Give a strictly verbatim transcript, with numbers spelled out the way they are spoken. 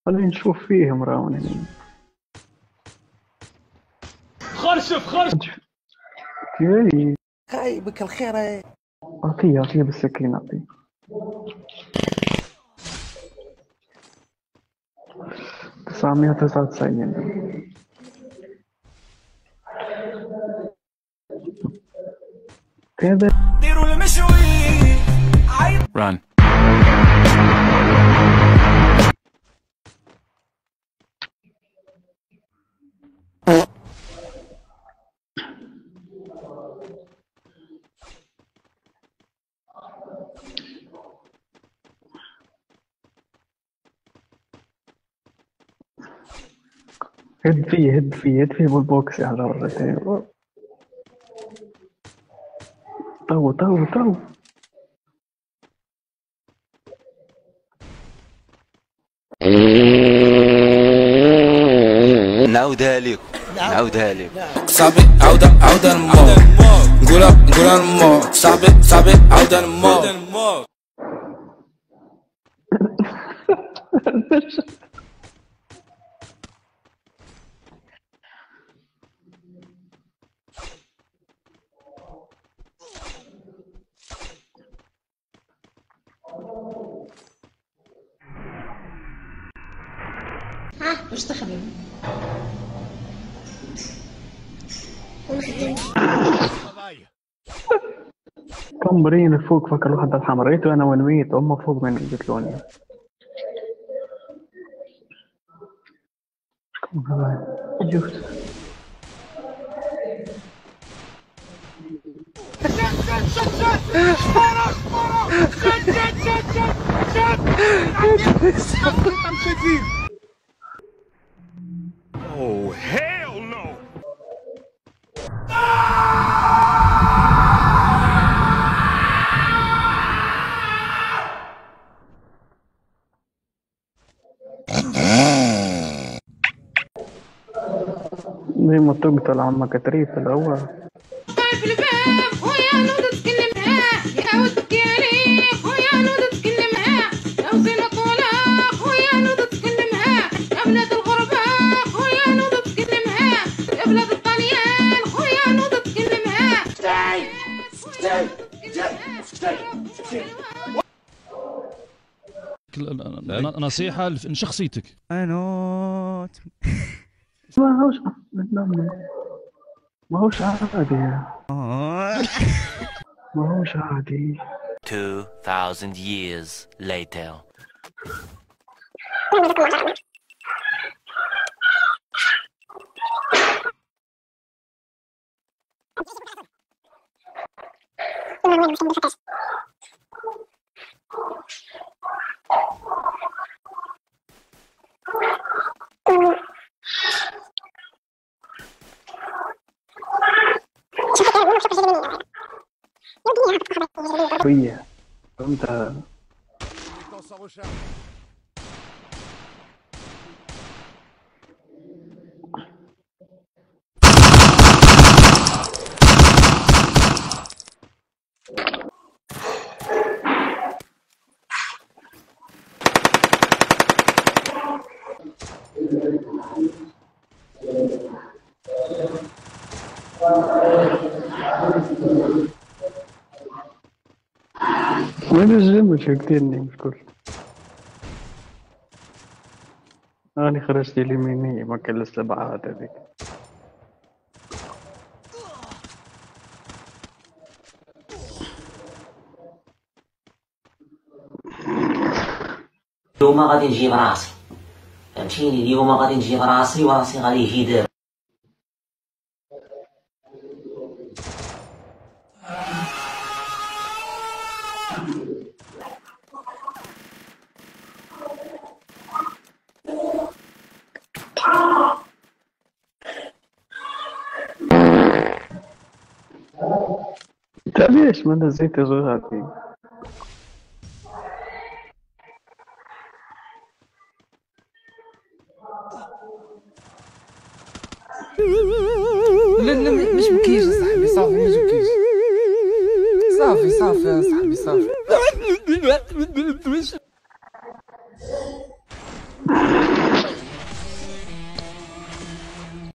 خلينا نشوف فيهم راون يعني. خرشف خرشف كي خايبك الخير. اعطيه اعطيه بالسكين اعطيه. تسعمية وتسعة وتسعين. كذا ديروا المشوي run هد فيه هد فيه هد فيه بالبوكس يا حجر. تو تو تو نعاودها لكم نعاودها لكم. صاحبي عودة عودة الموت نقولها نقولها الموت. صاحبي صاحبي عودة الموت. ها واش تخدم؟ كمبرين فوق فكر الوحدة الحمراء. ريتو انا ونويت هم فوق من قتلوني. شكون هذا؟ جوت oh hell no زي ما تقتل عمك تريف الأول. في الباب خويا نوض تكلم معاه يا ودك يا ريح خويا نوض تكلم معاه يا وزينة طولة خويا نوض تكلم معاه يا بلاد الغربة خويا نوض تكلم معاه يا بلاد الطليان خويا نوض تكلم معاه. نصيحة لشخصيتك. انوت ما هوش ما هوش عادي ما هوش عادي. two thousand years later. فيه فهمت. وين الجيم مش يقتلني مشكل. أنا خرجت اليمينية ما كان لسه بعاد هذيك. اليوم غادي نجيب راسي فهمتيني. اليوم غادي نجيب راسي وراسي غادي يجي دابا. انت ليش ما نزلت زغاتي؟ لا لا مش بكيش صاحبي صافي مش بكيش صافي صافي يا صاحبي صافي.